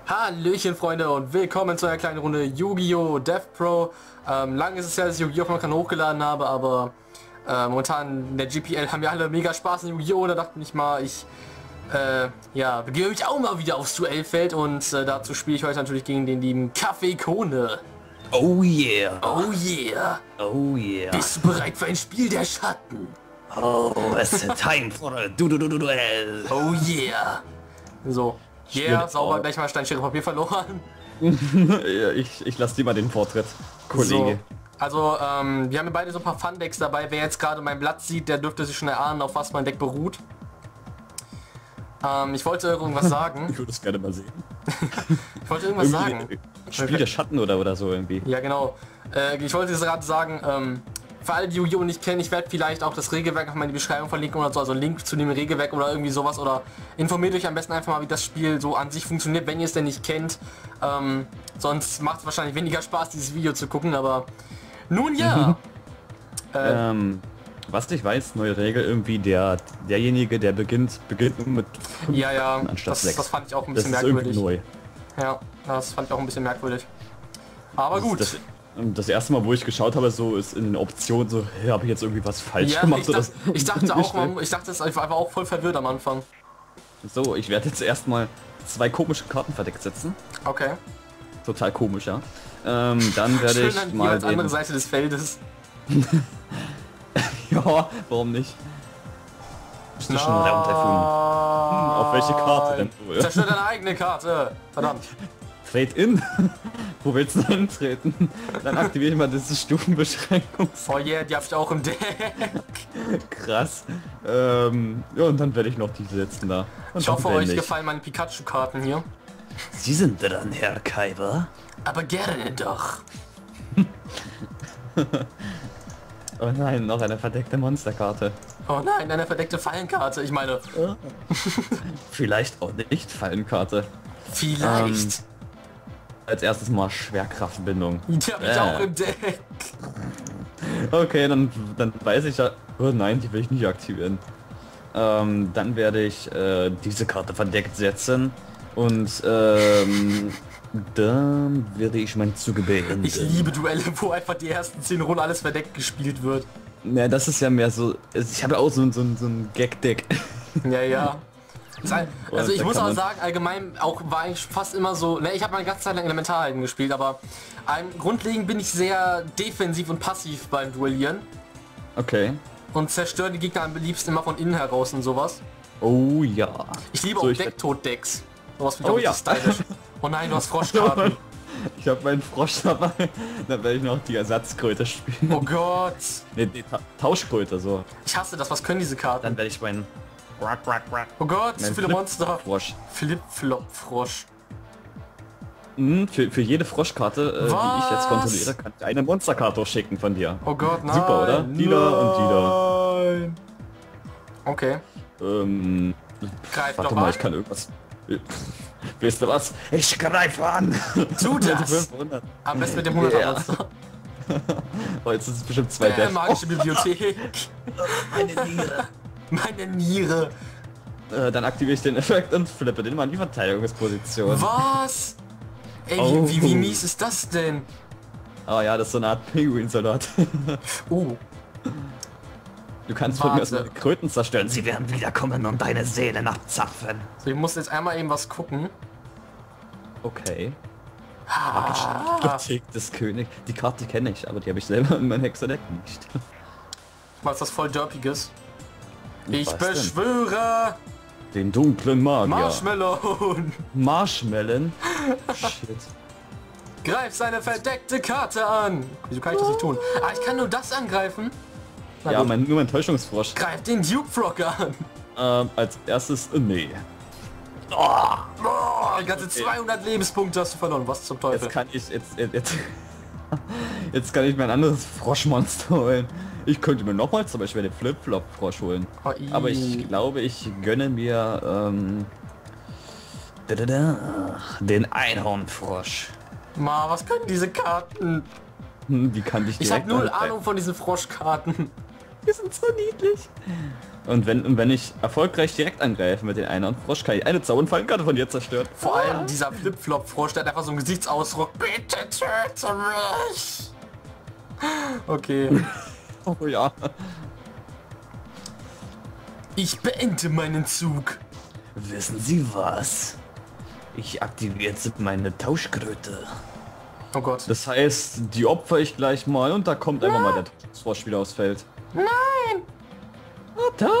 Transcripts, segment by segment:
Hallöchen Freunde und willkommen zu einer kleinen Runde Yu-Gi-Oh! Death Pro. Lang ist es ja, dass ich Yu-Gi-Oh! Auf meinem Kanal hochgeladen habe, aber momentan in der GPL haben wir alle mega Spaß in Yu-Gi-Oh! Da dachte ich mal, ich begebe mich auch mal wieder aufs Duellfeld und dazu spiele ich heute natürlich gegen den lieben Kaffee Kone. Oh yeah. Oh yeah. Oh yeah. Bist du bereit für ein Spiel der Schatten? Oh, it's time for a duell. Oh yeah. So. Yeah, sauber, gleich mal Stein, Schere, Papier verloren. Ja, ich lasse dir mal den Vortritt, Kollege. So. Also, wir haben beide so ein paar Fun-Decks dabei. Wer jetzt gerade mein Blatt sieht, der dürfte sich schon erahnen, auf was mein Deck beruht. Ich wollte irgendwas sagen. Ich würde es gerne mal sehen. Ich wollte irgendwas sagen. Spiel der Schatten oder so irgendwie. Ja, genau. Ich wollte gerade sagen, für alle, die Yu-Gi-Oh! Nicht kennen, ich werde vielleicht auch das Regelwerk auf meine Beschreibung verlinken oder so, also einen Link zu dem Regelwerk oder irgendwie sowas, oder informiert euch am besten einfach mal, wie das Spiel so an sich funktioniert, wenn ihr es denn nicht kennt. Sonst macht es wahrscheinlich weniger Spaß, dieses Video zu gucken, aber nun ja. Was ich weiß, neue Regel irgendwie, derjenige, der beginnt nur mit 5 Ja, anstatt 6. das fand ich auch ein Das bisschen ist merkwürdig. irgendwie neu. Ja, das fand ich auch ein bisschen merkwürdig. Aber gut. Das erste Mal, wo ich geschaut habe, so ist in den Optionen so, hey, habe ich jetzt irgendwie was falsch gemacht? Ich dachte auch mal, ich war auch voll verwirrt am Anfang. So, ich werde jetzt erstmal 2 komische Karten verdeckt setzen. Okay. Total komisch, ja. Dann werde ich an mal die andere Seite des Feldes. Ja, warum nicht? Bist du schon Raumtaifun? Auf welche Karte denn wohl? Zerstör deine eigene Karte. Verdammt. Trade in? Wo willst du denn treten? Dann aktiviere ich mal diese Stufenbeschränkung. Oh yeah, die hab ich auch im Deck. Krass. Ja, und dann werde ich noch die setzen da. Und Ich hoffe, euch gefallen meine Pikachu-Karten hier. Sie sind dran, Herr Kaiber. Aber gerne doch. Oh nein, noch eine verdeckte Monsterkarte. Oh nein, eine verdeckte Fallenkarte. Ich meine... Vielleicht auch nicht Fallenkarte. Vielleicht. Als erstes mal Schwerkraftbindung. Die habe ich auch im Deck. Okay, dann weiß ich ja... Oh nein, die will ich nicht aktivieren. Dann werde ich diese Karte verdeckt setzen. Und dann werde ich meinen Zug beenden. Ich liebe Duelle, wo einfach die ersten 10 Runden alles verdeckt gespielt wird. Ja, das ist ja mehr so... Ich habe auch so ein Gag-Deck. Ja. Also ich muss auch sagen, allgemein auch war ich fast immer so, ne, ich habe meine ganze Zeit lang Elementarhelden gespielt, aber grundlegend bin ich sehr defensiv und passiv beim Duellieren. Okay. Und zerstöre die Gegner am liebsten immer von innen heraus und sowas. Oh ja. Ich liebe So, auch ich Decktod-Decks. Sowas finde ich Oh auch ja. stylisch. Oh nein, du hast Froschkarten. Ich habe meinen Frosch dabei. Dann werde ich noch die Ersatzkröte spielen. Oh Gott. Ne, Tauschkröte so. Ich hasse das, was können diese Karten? Dann werde ich meinen... Oh Gott, zu Mein viele Monster. Frosch. Flip-Flop-Frosch. Für jede Froschkarte, die ich jetzt kontrolliere, kann ich eine Monsterkarte schicken von dir. Oh Gott, nein. Super, oder? Lila und Nein. Okay. lila. Greif Warte doch mal, an. ich kann irgendwas... Weißt du was? Ich greife an! Tu das! 500. Am besten mit dem 100er Monster. Oh, jetzt ist es bestimmt 2 Death. Magische Bibliothek. Meine Niere. Meine Niere. Dann aktiviere ich den Effekt und flippe den mal in die Verteidigungsposition. Was? Ey, Oh. wie mies ist das denn? Ah ja, das ist so eine Art Pinguin-Soldat. Du kannst von mir aus Warte. Kröten zerstören. Sie werden wiederkommen und deine Seele abzapfen. So, ich muss jetzt einmal eben was gucken. Okay. Ah, Bibliothek des Königs. Die Karte kenne ich, aber die habe ich selber in meinem Hexerdeck nicht. was ist das voll Derpiges? Ich Was denn? beschwöre Den dunklen Magier. Marshmallow. Marshmallow. Shit. Greif seine verdeckte Karte an. Wieso kann ich das nicht tun? Ah, ich kann nur das angreifen. Na Ja, gut. nur mein Täuschungsfrosch. Greif den Duke Frog an. Als erstes, nee. Oh, ganze 200 Lebenspunkte hast du verloren. Was zum Teufel? Jetzt kann ich, jetzt kann ich mir ein anderes Froschmonster holen. Ich könnte mir nochmal zum Beispiel den Flip-Flop-Frosch holen. Oh, Aber ich glaube, ich gönne mir den Einhornfrosch. Ma, was können diese Karten? Die kann ich Ich habe direkt null angreifen. Ahnung von diesen Froschkarten. Die sind so niedlich. Und wenn ich erfolgreich direkt angreife mit den Einhornfrosch, kann ich eine Zaunfallenkarte von dir zerstören. Vor allem dieser Flip-Flop-Frosch, der hat einfach so einen Gesichtsausdruck. Bitte töte mich! Okay. Oh ja. Ich beende meinen Zug. Wissen Sie was? Ich aktiviere jetzt meine Tauschkröte. Oh Gott. Das heißt, die opfer ich gleich mal und da kommt einfach mal der Frosch wieder aufs Feld. Nein! Oh, da.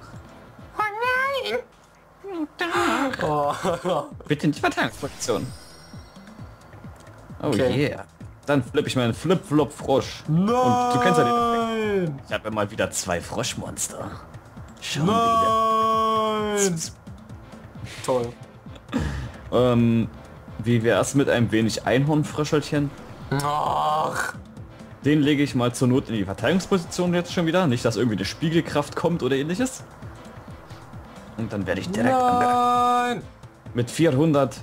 Oh nein! Oh. Bitte in die Verteidigungsposition. Oh Okay. yeah. Dann flippe ich meinen Flip-Flop-Frosch. Nein! Und du kennst ja den Effekt. Ich habe ja mal wieder 2 Froschmonster. Schon wieder. Nein! Toll. Wie wär's mit einem wenig Einhornfröschelchen? Ach. Den lege ich mal zur Not in die Verteidigungsposition jetzt schon wieder. Nicht, dass irgendwie eine Spiegelkraft kommt oder ähnliches. Und dann werde ich direkt Nein! mit 400.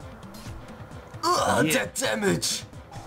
Der Damage!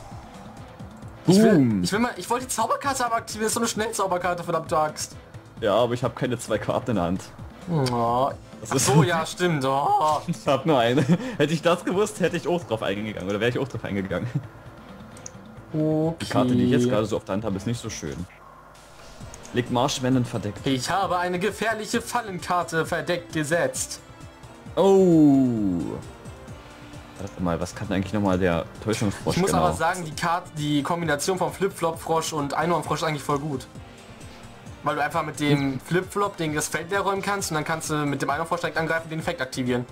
Boom. Ich wollte die Zauberkarte aber aktivieren. Das ist so eine Schnellzauberkarte, verdammte Axt. Ja, aber ich habe keine 2 Karten in der Hand. Oh. Ach ist- so, ja, stimmt. Oh. Ich habe nur eine. Hätte ich das gewusst, hätte ich auch drauf eingegangen. Oder wäre ich auch drauf eingegangen. Okay. Die Karte, die ich jetzt gerade so auf der Hand habe, ist nicht so schön. Liegt Marschwänden verdeckt. Ich habe eine gefährliche Fallenkarte verdeckt gesetzt. Oh. Warte mal, was kann eigentlich nochmal der Täuschungsfrosch Ich muss genau? aber sagen, die Kombination von Flip-Flop-Frosch und Einhornfrosch ist eigentlich voll gut. Weil du einfach mit dem Flip-Flop das Feld leer räumen kannst und dann kannst du mit dem Einhornfrosch direkt angreifen und den Effekt aktivieren.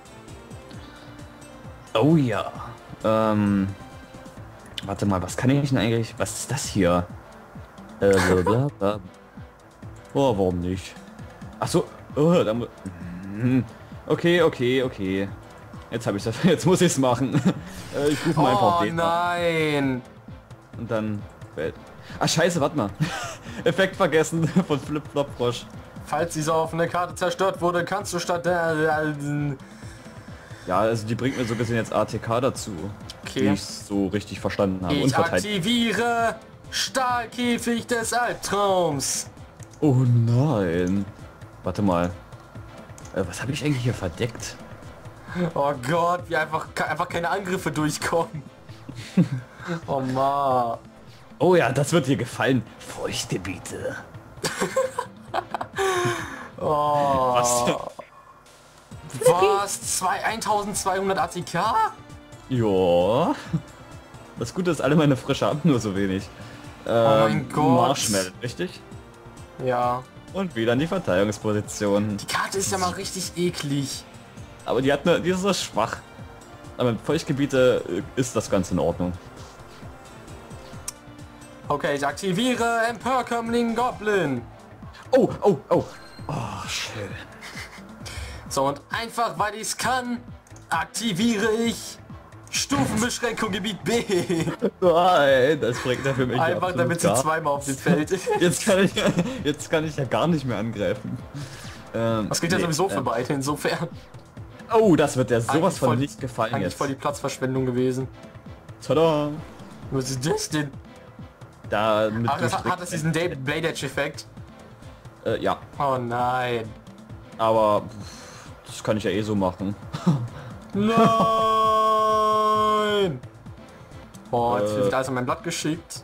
Oh ja. Warte mal, was kann ich denn eigentlich? Was ist das hier? Blablabla. Oh, warum nicht? Ach so. Oh, da okay. Jetzt habe ich das. Jetzt muss ich es machen. Ich rufe mal einfach Oh den ab. nein! Und dann. Ah scheiße, warte mal. Effekt vergessen von Flip-Flop-Frosch. Falls diese offene Karte zerstört wurde, kannst du statt der... Ja, also die bringt mir so gesehen jetzt ATK dazu. Okay. Die ich so richtig verstanden habe. Und Ich verteidigt. aktiviere Stahlkäfig des Albtraums. Oh nein. Warte mal. Was habe ich eigentlich hier verdeckt? Oh Gott, wie einfach keine Angriffe durchkommen. Oh Mann. Oh ja, das wird dir gefallen. Feuchtgebiete. Oh. Was? Was? 1200 ATK? Ja. Das Gute ist, alle meine Frische haben nur so wenig. mein Gott. Marshmallow, richtig? Ja. Und wieder in die Verteidigungsposition. Die Karte ist ja mal richtig eklig. Aber die ist so schwach. Aber mit Feuchtgebiete ist das Ganze in Ordnung. Okay, ich aktiviere Emporkömmling Goblin. Oh. Oh, schön. So, und einfach weil ich es kann, aktiviere ich Stufenbeschränkung Gebiet B. Nein, das bringt er für mich Einfach absolut damit sie gar zweimal auf dem Feld. Jetzt kann ich ja gar nicht mehr angreifen. Das geht ja sowieso für beide, insofern. Oh, das wird der sowas Eigentlich von voll- nicht gefallen Eigentlich jetzt. voll die Platzverschwendung gewesen. Tada! Was ist das denn? Da mit Ach, hat das diesen Blade Edge Effekt? ja, Oh nein. aber das kann ich ja eh so machen. Nein! Oh, jetzt wird alles in mein Blatt geschickt.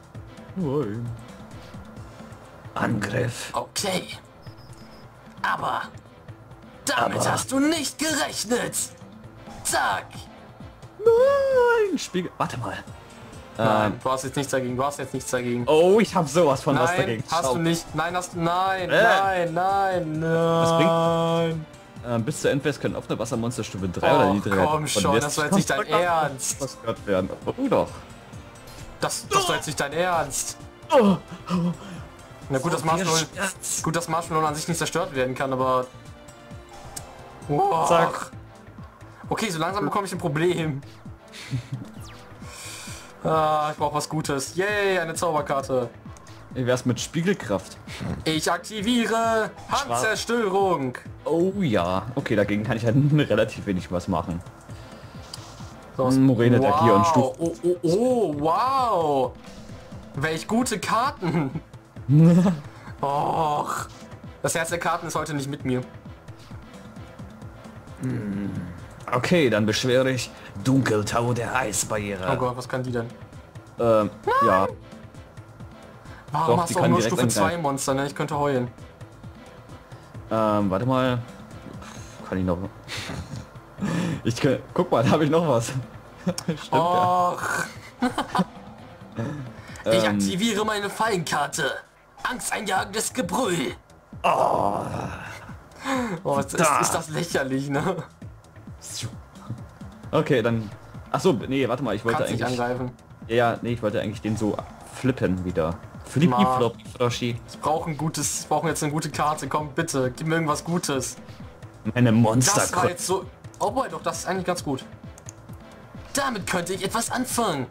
Angriff. Okay. Aber damit hast du nicht gerechnet. Zack. Nein, Spiegel. Warte mal. Nein, du hast jetzt nichts dagegen. Du hast jetzt nichts dagegen. Oh, ich habe sowas von was Nein, dagegen. hast Schau. du nicht. Nein, hast du. Nein, Äh. nein. bringt- Bis zur Endphase können offene Wassermonsterstufe 3 oder Oh, niedriger komm von schon, West- das war jetzt nicht dein Ernst. zerstört werden. Oh doch. Das war jetzt nicht dein Ernst. Oh. Na gut, dass Marshmallow an sich nicht zerstört werden kann, aber... Wow. Zack. Okay, so langsam bekomme ich ein Problem. Ich brauche was Gutes. Yay, eine Zauberkarte. Wie wär's mit Spiegelkraft? Ich aktiviere Handzerstörung. Oh ja. Okay, dagegen kann ich halt relativ wenig was machen. So, Moräne der Gier und Stufe. Oh, wow. Welch gute Karten. Och. Das Herz der Karten ist heute nicht mit mir. Okay, dann beschwere ich Dunkeltau der Eisbarriere. Oh Gott, was kann die denn? Ja. Warum Doch, hast die du auch kann nur direkt Stufe 2 angreifen. Monster, ne? Ich könnte heulen. Warte mal. Kann ich noch... Guck mal, da habe ich noch was. Stimmt, ja. Och. Ich aktiviere meine Fallenkarte. Angsteinjagendes Gebrüll. Oh, ist das lächerlich, ne? Okay, dann... Achso, nee, warte mal, ich wollte Kannst nicht eigentlich... angreifen. Ja, nee, ich wollte eigentlich den so flippen wieder. Flippi, Ma. Floppy, Froschi. Ich brauche jetzt eine gute Karte. Komm, bitte, gib mir irgendwas Gutes. Meine Monster. Das war jetzt so... Oh boy, doch, das ist eigentlich ganz gut. Damit könnte ich etwas anfangen.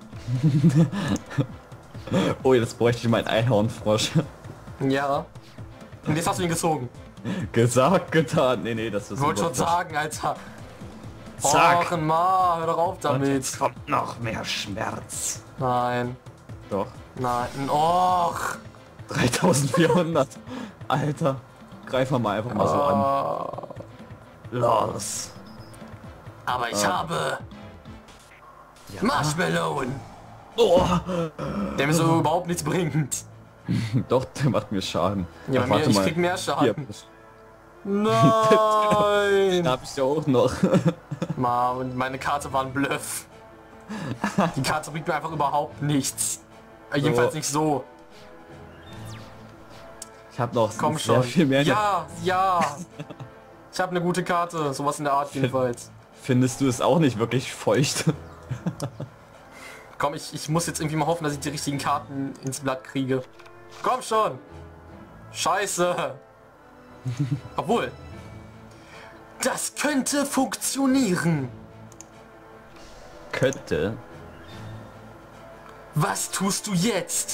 Oh, jetzt bräuchte ich meinen Einhornfrosch. Ja. Und jetzt hast du ihn gezogen. Gesagt, getan. Nee, das ist... Ich wollte schon sagen, Alter. Zack. Och, Ma, hör doch auf Und damit. jetzt kommt noch mehr Schmerz. Nein. Doch. Nein. Och. 3400. Alter. Greifen wir mal einfach mal so an. Los. Aber ich habe... Marshmallowen. Oh. Der mir so überhaupt nichts bringt. Doch, der macht mir Schaden. Ja, Ach, bei mir, warte ich mal. krieg mehr Hier. Schaden. Den Nein. hab ich ja auch noch. Ma, und meine Karte war ein Bluff. Die Karte bringt mir einfach überhaupt nichts. Jedenfalls nicht so. Ich habe noch Komm sehr schon. viel mehr. Ja, ja. Ich habe eine gute Karte. Sowas in der Art jedenfalls. Findest du es auch nicht wirklich feucht? Komm, ich muss jetzt irgendwie mal hoffen, dass ich die richtigen Karten ins Blatt kriege. Komm schon. Scheiße. Obwohl. Das könnte funktionieren. Könnte. Was tust du jetzt?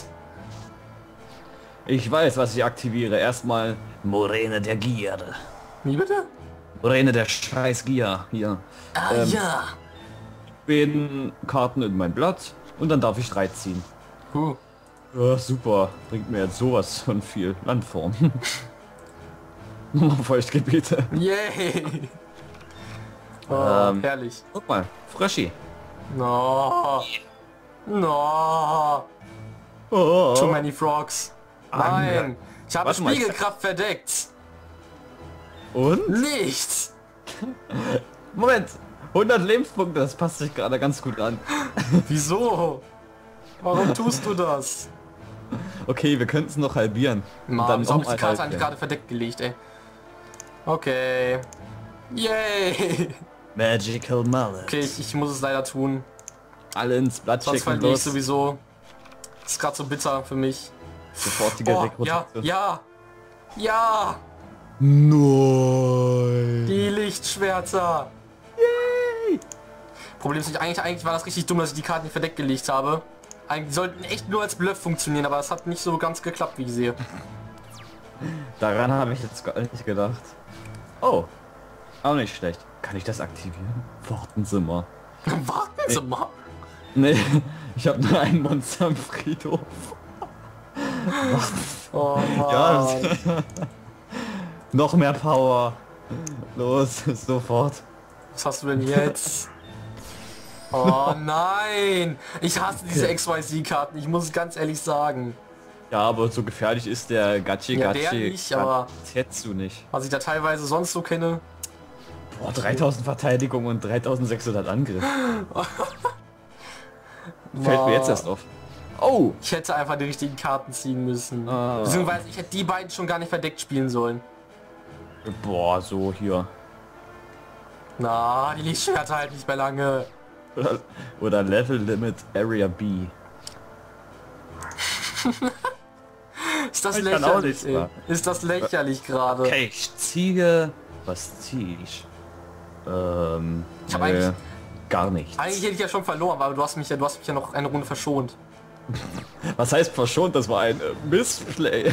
Ich weiß, was ich aktiviere. Erstmal Moräne der Gier. Wie bitte? Moräne der Scheißgier. Hier. Ah ja. Den Karten in mein Blatt und dann darf ich 3 ziehen. Ja, super. Bringt mir jetzt sowas von viel Landform. Nochmal Feuchtgebiete. Yay. Oh, herrlich. Guck mal, Fröschi. No. No. Oh. Too many frogs. Nein. Ich habe Warte mal, ich- Spiegelkraft verdeckt. Und? Nichts. Moment. 100 Lebenspunkte, das passt sich gerade ganz gut an. Wieso? Warum tust du das? Okay, wir könnten es noch halbieren. Mann, wieso hab ich die nochmal Karte eigentlich halbieren. gerade verdeckt gelegt, ey? Okay. Yay. Magical Mallet. Okay, ich muss es leider tun. Alle ins Blatt Sonst schicken, verliere ich los. sowieso. Das ist gerade so bitter für mich. Sofortige Oh, ja, Rekrutierung. ja. Ja. Nein. Die Lichtschwerter. Yay. Problem ist nicht, eigentlich war das richtig dumm, dass ich die Karten nicht verdeckt gelegt habe. Eigentlich sollten echt nur als Bluff funktionieren, aber es hat nicht so ganz geklappt, wie ich sehe. Daran habe ich jetzt gar nicht gedacht. Oh. Auch nicht schlecht. Kann ich das aktivieren? Wartenzimmer. Warten Sie mal. Nee, ich habe nur ein Monster im Friedhof. Oh Mann. Ja, noch mehr Power. Los, sofort. Was hast du denn jetzt? Oh nein! Ich hasse diese XYZ-Karten, ich muss es ganz ehrlich sagen. Ja, aber so gefährlich ist der Gachi Ja, der Gachi nicht, aber- Tetsu nicht. Was ich da teilweise sonst so kenne. Boah, 3000 Verteidigung und 3600 Angriff. Fällt mir jetzt erst auf. Oh! Ich hätte einfach die richtigen Karten ziehen müssen. Ah. Beziehungsweise ich hätte die beiden schon gar nicht verdeckt spielen sollen. Boah, so hier. Na, die Lichtschwerter halt nicht mehr lange. Oder Level Limit Area B. Ist das Ich kann auch lächerlich, nichts ey. machen. Ist das lächerlich gerade. Okay, ich ziehe... Was ziehe ich? Ich hab eigentlich- gar nichts. Eigentlich hätte ich ja schon verloren, aber du hast mich ja noch eine Runde verschont. Was heißt verschont? Das war ein Missplay.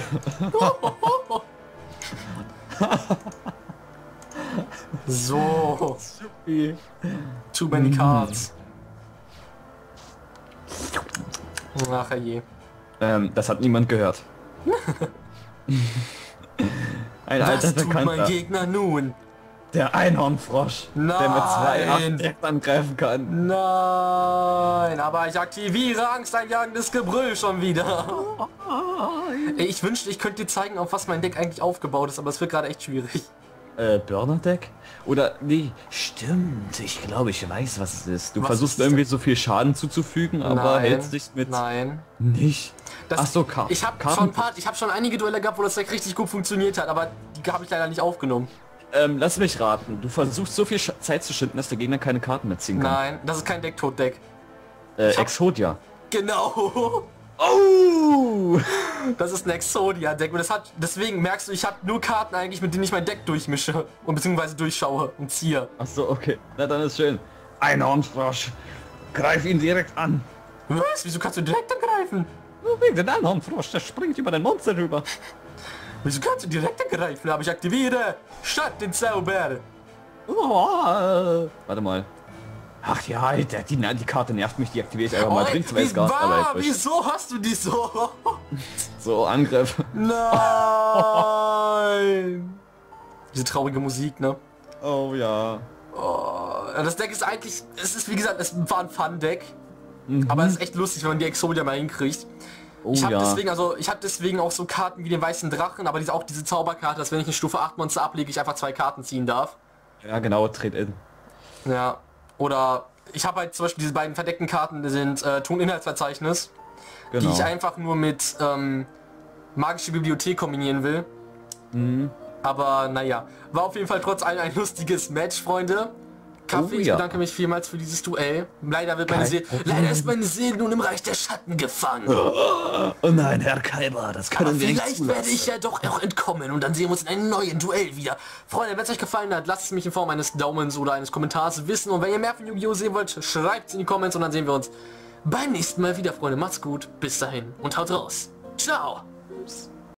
So, Wie? too many cards. Ach je. Das hat niemand gehört. Ein Was alter tut mein Bekannter. Gegner nun? Der Einhornfrosch. Der mit 2 Armen direkt angreifen kann. Nein, aber ich aktiviere angsteinjagendes Gebrüll schon wieder. Ey, ich wünschte, ich könnte dir zeigen, auf was mein Deck eigentlich aufgebaut ist, aber es wird gerade echt schwierig. Burner Deck? Oder, nee, stimmt. Ich glaube, ich weiß, was es ist. Du Was versuchst ist irgendwie so viel Schaden zuzufügen, aber hältst dich mit... Nein. Nicht? Das, Ach so, ich habe schon einige Duelle gehabt, wo das Deck richtig gut funktioniert hat, aber die habe ich leider nicht aufgenommen. Lass mich raten. Du versuchst so viel Zeit zu schinden, dass der Gegner keine Karten mehr ziehen kann. Nein, das ist kein Deck-Tot-Deck. Exodia. Genau. Oh! Das ist ein Exodia-Deck und deswegen merkst du, ich habe nur Karten eigentlich, mit denen ich mein Deck durchmische und beziehungsweise durchschaue und ziehe. Ach so, okay. Na dann ist schön. Einhornfrosch. Greif ihn direkt an. Was? Wieso kannst du direkt angreifen? Nur wegen den Einhornfrosch, der springt über den Monster rüber. Wieso kannst du direkt angreifen? Aber ich aktiviere Schattenzauber. Oh, warte mal. Ach ja, die Karte nervt mich, die aktiviere ich einfach mal. Bringt zwar jetzt Gas, aber ist wurscht. Wieso hast du die so? So, Angriff. Nein. Diese traurige Musik, ne? Oh ja. Oh, das Deck ist eigentlich, es ist wie gesagt, es war ein Fun-Deck. Aber es ist echt lustig, wenn man die Exodia mal hinkriegt. Oh Ich habe ja. deswegen auch so Karten wie den weißen Drachen, aber auch diese Zauberkarte, dass wenn ich eine Stufe 8 Monster ablege, ich einfach 2 Karten ziehen darf. Ja genau, Trade-In. Ja. Oder ich habe halt zum Beispiel diese beiden verdeckten Karten, die sind Toninhaltsverzeichnis, Genau. die ich einfach nur mit magische Bibliothek kombinieren will. Aber naja, war auf jeden Fall trotz allem ein lustiges Match, Freunde. Kaffee, Oh, ich ja. bedanke mich vielmals für dieses Duell. Leider ist meine Seele nun im Reich der Schatten gefangen. Oh nein, Herr Kaiber, das Aber können wir nicht vielleicht werde zulassen. ich ja doch auch entkommen und dann sehen wir uns in einem neuen Duell wieder. Freunde, wenn es euch gefallen hat, lasst es mich in Form eines Daumens oder eines Kommentars wissen. Und wenn ihr mehr von Yu-Gi-Oh! Sehen wollt, schreibt es in die Comments und dann sehen wir uns beim nächsten Mal wieder, Freunde. Macht's gut, bis dahin und haut raus. Ciao. Ups.